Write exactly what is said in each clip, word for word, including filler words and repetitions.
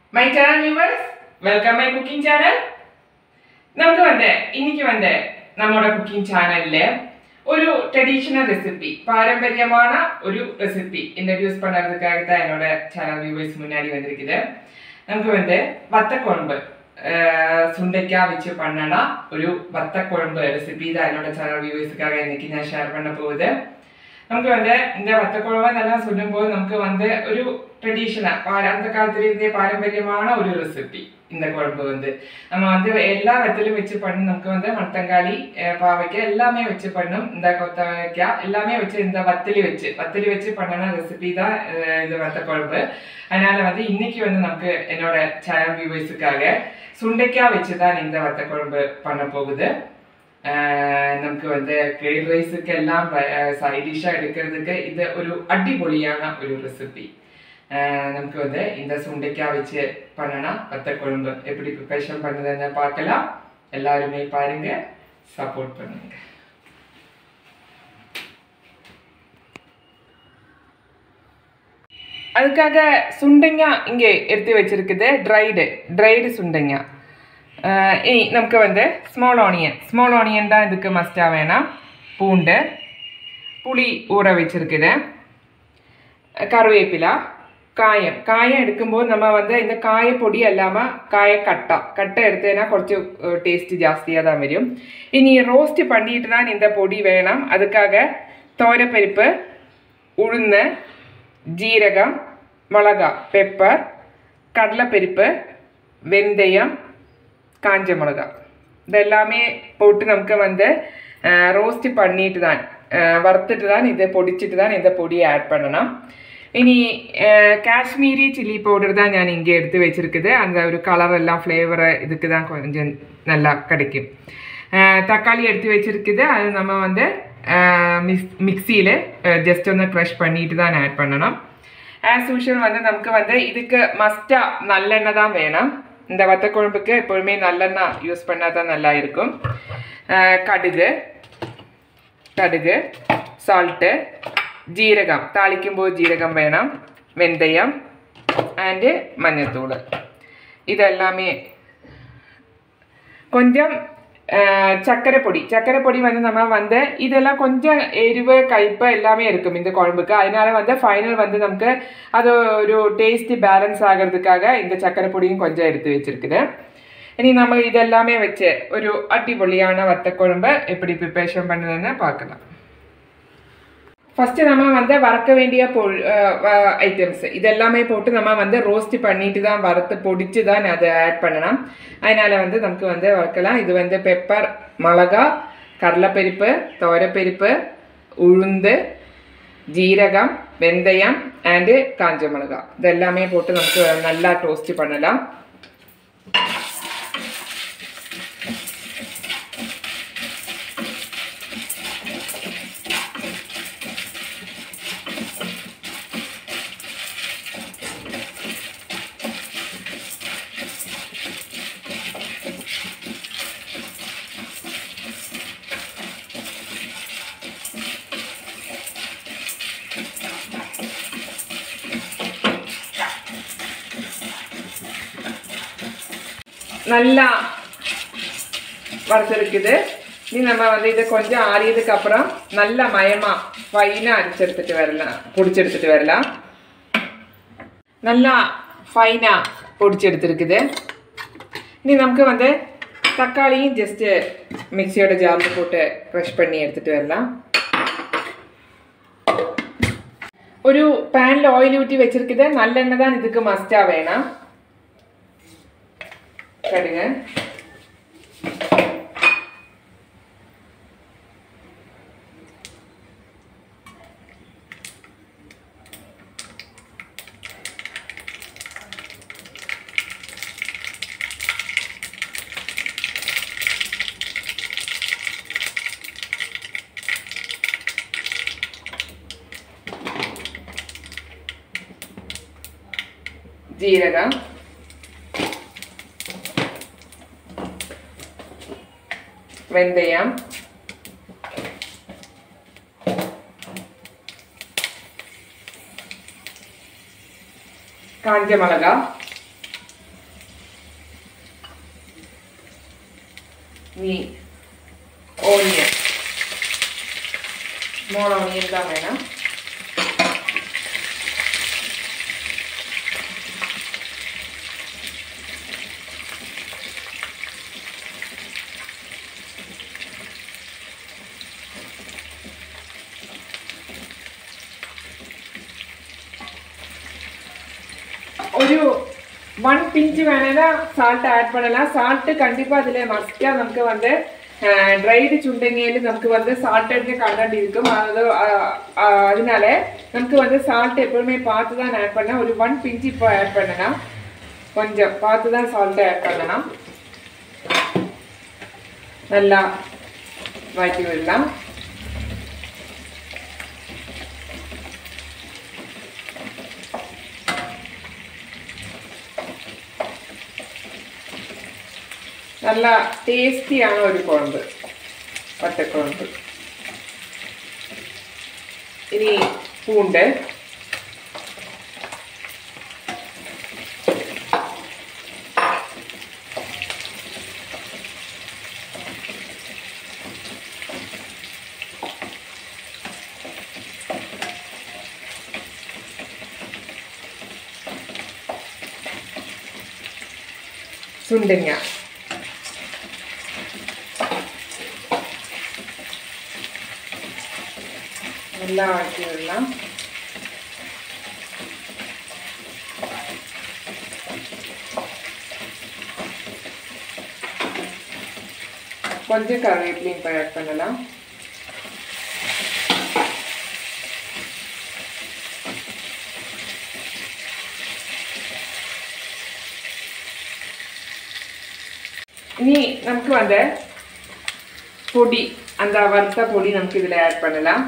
My channel viewers, welcome my cooking channel. നമുക്ക് വന്നേ ഇന്നിക്ക് വന്നേ നമ്മുടെ കുക്കിംഗ് ചാനലില് ഒരു ട്രഡീഷണൽ റെസിപ്പി പാരമ്പര്യமான ഒരു റെസിപ്പി ഇൻട്രൊഡ്യൂസ് பண்றதுக்காக தான் என்னோட சேனல் வியூவர்ஸ் முன்னாடி வந்திருக்குது. நமக்கு வந்து வத்தக்குழம்பு சுண்டைக்காய் வச்சு பண்ணனா ஒரு வத்தக்குழம்பு ரெசிபி தான் என்னோட சேனல் வியூவர்ஸ்க்காக இன்னைக்கு நான் ஷேர் பண்ண போகுது. நமக்கு வந்து இந்த வத்தக்குழம்பு நல்லா சொல்லும்போது நமக்கு வந்து ஒரு ட்ரெடிஷனல் அந்த காலத்துல இருந்தே பாரம்பரியமான ஒரு ரெசிபி. இந்த குழம்பு வந்து நம்ம வந்து எல்லா வெத்திலும் வச்சு பண்ணி நமக்கு வந்து மட்டங்காளி பாவைக்காய் எல்லாமே வச்சு பண்ணும். இந்த கொத்தவரைக்காய் எல்லாமே வச்சு இந்த வத்தலி வச்சு வத்தலி வச்சு பண்ணன ரெசிபி தான் இது வத்த குழம்பு. அதனால வந்து இன்னைக்கு வந்து நமக்கு என்னோட சேனல் வியூவர்ஸுக்காக சுண்டைக்காய் வச்சு தான் இந்த வத்த குழம்பு பண்ண போகுது. நமக்கு வந்து ஃப்ரைட் ரைஸுக்கு எல்லாம் சைட் டிஷ்ஷாக எடுக்கிறதுக்கு இது ஒரு அடிப்பொலியான ஒரு ரெசிபி. நமக்கு வந்து இந்த சுண்டைக்காய் வச்சு பண்ணனா வத்த குழம்பு எப்படி ப்ரிப்பரேஷன் பண்ணுறதுன்னு பார்க்கலாம். எல்லாருமே பாருங்க, சப்போர்ட் பண்ணுங்க. அதுக்காக சுண்டைங்காய் இங்கே எடுத்து வச்சிருக்குது, ட்ரைடு ட்ரைடு சுண்டைங்காய். இனி நமக்கு வந்து ஸ்மால் ஆனியன் ஸ்மால் ஆனியன் தான் இதுக்கு மஸ்டாக வேணாம். பூண்டு, புளி ஊற வச்சிருக்குது, கருவேப்பிலை, காயம் காயம் எடுக்கும்போது நம்ம வந்து இந்த காயப்பொடி இல்லாமல் காய கட்டா கட்டை எடுத்தேன்னா கொஞ்சம் டேஸ்ட்டு ஜாஸ்தியாக தான் வரும். இனி ரோஸ்ட் பண்ணிட்டு தான் இந்த பொடி வேணாம். அதுக்காக தோரப்பருப்பு, உளுந்து, ஜீரகம், மிளகா, பெப்பர், கடலைப்பருப்பு, வெந்தயம், காஞ்ச மிளகா இதெல்லாமே போட்டு நமக்கு வந்து ரோஸ்ட் பண்ணிட்டு தான் வறுத்துட்டு தான் இதை பொடிச்சிட்டு தான் இந்த பொடியை ஆட் பண்ணணும். இனி காஷ்மீரி சில்லி பவுடர் தான் நான் இங்கே எடுத்து வச்சுருக்குது. அந்த ஒரு கலர் எல்லாம் ஃப்ளேவரை இதுக்கு தான் கொஞ்சம் நல்லா கிடைக்கும். தக்காளி எடுத்து வச்சுருக்குது, அது நம்ம வந்து மிக்ஸ் மிக்சியில் ஜஸ்ட் வந்து க்ரஷ் பண்ணிட்டு தான் ஆட் பண்ணணும். ஆஸ் யூஷுவல் வந்து நமக்கு வந்து இதுக்கு மஸ்டாக நல்லெண்ணெய் தான் வேணும். இந்த வத்த குழம்புக்கு எப்பொழுதுமே நல்லெண்ணெய் யூஸ் பண்ணால் தான் நல்லா இருக்கும். கடுகு கடுகு சால்ட்டு, ஜீரகம் தாளிக்கும் போது ஜீரகம் வேணும், வெந்தயம் அண்டு மஞ்சத்தூள் இதெல்லாமே கொஞ்சம் சர்க்கரை பொடி சர்க்கரை பொடி வந்து நம்ம வந்து இதெல்லாம் கொஞ்சம் எரிவு கைப்பு எல்லாமே இருக்கும் இந்த குழம்புக்கு. அதனால வந்து ஃபைனல் வந்து நமக்கு அது ஒரு டேஸ்ட்டு பேலன்ஸ் ஆகிறதுக்காக இந்த சர்க்கரை பொடியும் கொஞ்சம் எடுத்து வச்சுருக்குது. இனி நம்ம இதெல்லாமே வச்சு ஒரு அடிப்பொலியான வத்த குழம்பை எப்படி ப்ரிப்பரேஷன் பண்ணுறதுன்னு பார்க்கலாம். ஃபஸ்ட்டு நம்ம வந்து வறுக்க வேண்டிய பொருள் ஐட்டம்ஸ் இதெல்லாமே போட்டு நம்ம வந்து ரோஸ்ட் பண்ணிட்டு தான் வறுத்து பொடிச்சு தான் அதை ஆட் பண்ணணும். அதனால் வந்து நமக்கு வந்து வறுக்கலாம். இது வந்து பெப்பர், மிளகா, கடலைப்பருப்பு, தோரப்பருப்பு, உளுந்து, ஜீரகம், வெந்தயம் அண்டு காஞ்ச மிளகா இதெல்லாமே போட்டு நமக்கு நல்லா டோஸ்ட் பண்ணலாம். நல்லா வறுத்துருக்குது. இனி நம்ம வந்து இதை கொஞ்சம் ஆறியதுக்கு அப்புறம் நல்லா மயமாக ஃபைனாக அரைச்செடுத்துட்டு வரலாம் பொடிச்செடுத்துட்டு வரலாம். நல்லா ஃபைனாக பொடிச்செடுத்துருக்குது. இனி நமக்கு வந்து தக்காளியும் ஜஸ்ட்டு மிக்சியோட ஜாரில் போட்டு க்ரஷ் பண்ணி எடுத்துகிட்டு வரலாம். ஒரு பேனில் ஆயில் ஊற்றி வச்சுருக்குது. நல்லெண்ணெய் தான் இதுக்கு மஸ்டாக வேணாம். கடுகு, ஜீரகம், வெந்தயம், காஞ்ச மிளகாய், இனி ஓனியன் ஸ்மால் ஆனியன் தான் வேணும். ஒரு ஒன் பிஞ்சு வேணா சால்ட் ஆட் பண்ணலாம். சால்ட்டு கண்டிப்பாக அதில் மஸ்ட்டாக நமக்கு வந்து ட்ரைடு சுண்டங்கியில் நமக்கு வந்து சால்ட்டு கண்டென்ட் இருக்கும். அது அதனால நமக்கு வந்து சால்ட் எப்பவுமே பார்த்து தான் ஆட் பண்ணலாம். ஒரு ஒன் பிஞ்சு இப்போ ஆட் பண்ணலாம். கொஞ்சம் பார்த்து தான் சால்ட்டை ஆட் பண்ணலாம். நல்லா வதக்கி விடலாம். நல்லா டேஸ்டியான ஒரு குழம்பு, பட்டை குழம்பு. இனி பூண்டு, சுண்டங்க, நல்லா வதக்கி விடலாம். கொஞ்சம் கருவேப்பிலையும் இப்போ ஆட் பண்ணலாம். இனி நமக்கு வந்து பொடி, அந்த வறுத்த பொடி நமக்கு இதில் ஆட் பண்ணலாம்.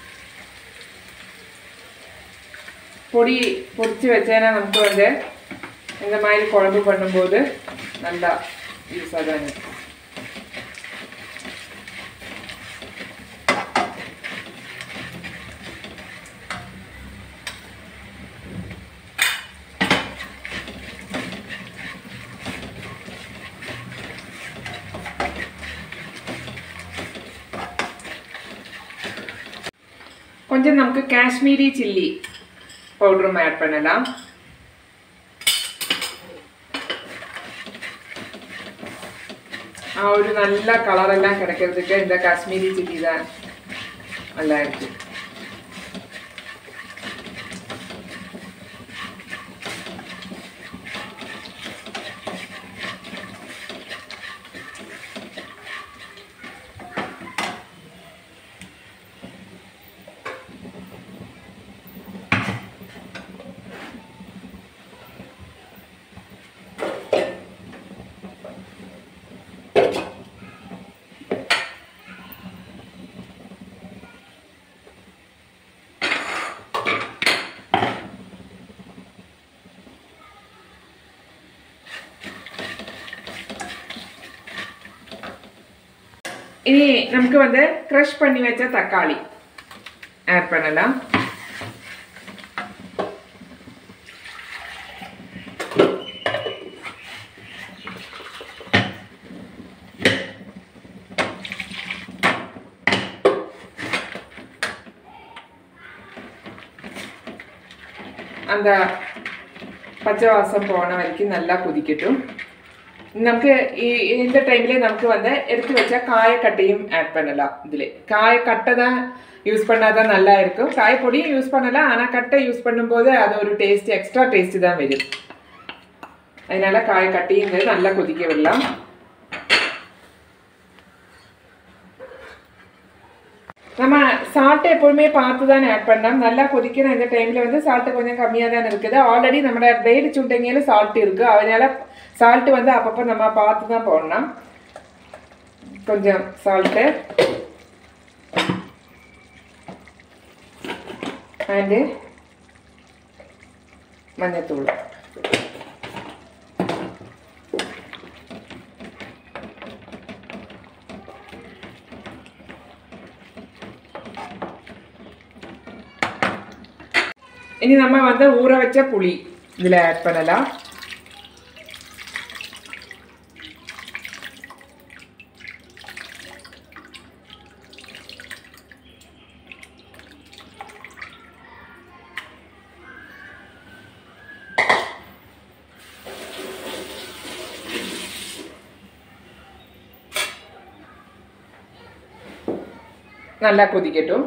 பொடி பொடிச்சு வச்சேன்னா நமக்கு வந்து இந்த மாதிரி குழம்பு பண்ணும்போது நல்லா யூஸாக தான் இருக்கும். கொஞ்சம் நமக்கு காஷ்மீரி சில்லி பவுடரும் ஆட் பண்ணலாம். ஒரு நல்ல கலரெல்லாம் கிடைக்கிறதுக்கு இந்த காஷ்மீரி சில்லி தான் நல்லா இருக்கு. இனி நமக்கு வந்து க்ரஷ் பண்ணி வச்ச தக்காளி ஆட் பண்ணலாம். அந்த பச்சை வாசம் போன வரைக்கும் நல்லா கொதிக்கட்டும். நமக்கு இந்த டைம்ல நமக்கு வந்து எடுத்து வச்ச காயக்கட்டையும் ஆட் பண்ணலாம். இதுல காயக்கட்டை தான் யூஸ் பண்ணாதான் நல்லா இருக்கும். காயப்பொடியும் யூஸ் பண்ணலாம், ஆனால் கட்டை யூஸ் பண்ணும்போது அது ஒரு டேஸ்ட், எக்ஸ்ட்ரா டேஸ்ட் தான் வரும். அதனால காயக்கட்டையும் நல்லா கொதிக்க விடலாம். நம்ம சால்ட்டு எப்பவுமே பார்த்து தான் ஆட் பண்ணலாம். நல்லா கொதிக்கிற இந்த டைமில் வந்து சால்ட்டு கொஞ்சம் கம்மியாக தான் இருக்குது. ஆல்ரெடி நம்மளோட ட்ரைடு சுண்டங்கியில் சால்ட் இருக்குது. அதனால சால்ட்டு வந்து அப்பப்போ நம்ம பார்த்து தான் போடணும். கொஞ்சம் சால்ட்டு அண்டு மஞ்சத்தூள். இனி நம்ம வந்து ஊற வச்ச புளி இதில் ஆட் பண்ணலாம். நல்லா கொதிக்கட்டும்.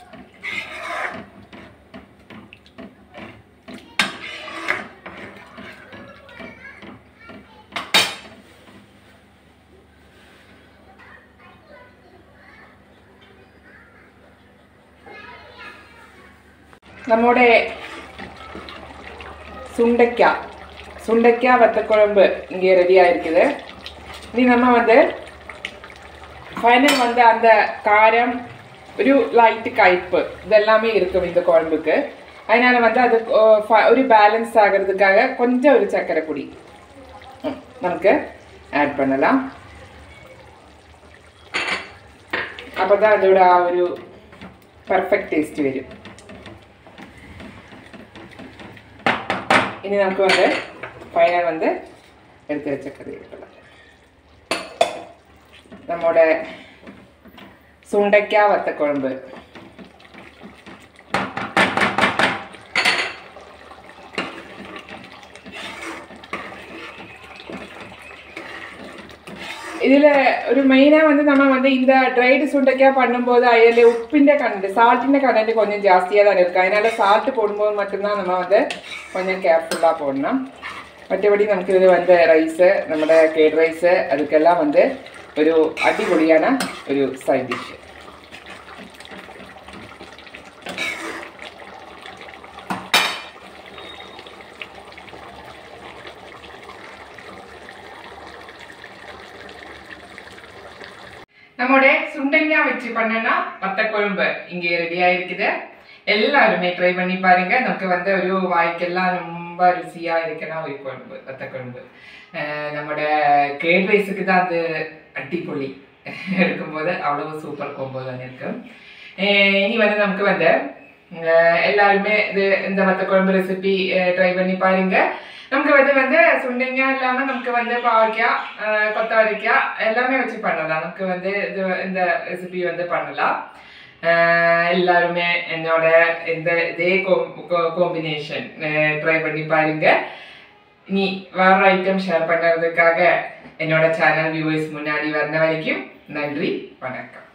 நம்மோட சுண்டைக்காய் சுண்டைக்காய் வத்தக்குழம்பு இங்கே ரெடியாக இருக்குது. இனி நம்ம வந்து ஃபைனல் வந்து அந்த காரம் ஒரு லைட்டு கய்ப்பு இதெல்லாமே இருக்கும் இந்த குழம்புக்கு. அதனால் வந்து அது ஒரு பேலன்ஸ் ஆகிறதுக்காக கொஞ்சம் ஒரு சர்க்கரை பொடி நமக்கு ஆட் பண்ணலாம். அப்போ தான் அதோட ஒரு பர்ஃபெக்ட் டேஸ்ட் வரும். இனி நமக்கு வந்து ஃபைனல் வந்து எடுத்து வச்ச கறி இருக்கலாம். நம்மோட சுண்டைக்காய் வத்தக்குழம்பு இதில் ஒரு மெயினாக வந்து நம்ம வந்து இந்த ட்ரைடு சுண்டைக்காய் பண்ணும்போது அதில் உப்பிൻ്റെ கண்டு சால்ட்டிൻ്റെ கண்டென்ட் கொஞ்சம் ஜாஸ்தியாக தான் இருக்குது. அதனால் சால்ட்டு போடும்போது மட்டும்தான் நம்ம வந்து கொஞ்சம் கேர்ஃபுல்லாக போடணும். மற்றபடி நமக்கு இது வந்து ரைஸு നമ്മുടെ കേഡ് റൈസ് அதுக்கெல்லாம் வந்து ഒരു അടിപൊളിയാണ് ഒരു സൈഡ് ഡിഷ്. நம்மோட சுண்டைக்காய் வச்சு பண்ணனா வத்தக்குழம்பு இங்கே ரெடியா இருக்குது. எல்லாருமே ட்ரை பண்ணி பாருங்க. நமக்கு வந்து ஒரு வாய்க்கெல்லாம் ரொம்ப ருசியா இருக்குன்னா ஒரு குழம்பு வத்தக்குழம்பு. நம்மோட கேட் ரைஸுக்கு தான் அது அடிப்பொலி எடுக்கும்போது அவ்வளவு சூப்பர் கோம்போ தான் இருக்கும். இனி வந்து நமக்கு வந்து எல்லாருமே இது இந்த வத்தக்குழம்பு ரெசிபி ட்ரை பண்ணி பாருங்க. நமக்கு வந்து வந்து சுண்டைக்காய் இல்லாமல் நமக்கு வந்து பாவக்காய் கொத்தவரைக்காய் எல்லாமே வச்சு பண்ணலாம். நமக்கு வந்து இது இந்த ரெசிபி வந்து பண்ணலாம். எல்லாருமே என்னோட இந்த இதே காம்பினேஷன் ட்ரை பண்ணி பாருங்க. நீ வேற ஐட்டம் ஷேர் பண்ணுறதுக்காக என்னோட சேனல் வியூவர்ஸ் முன்னாடி வர்ற வரைக்கும் நன்றி, வணக்கம்.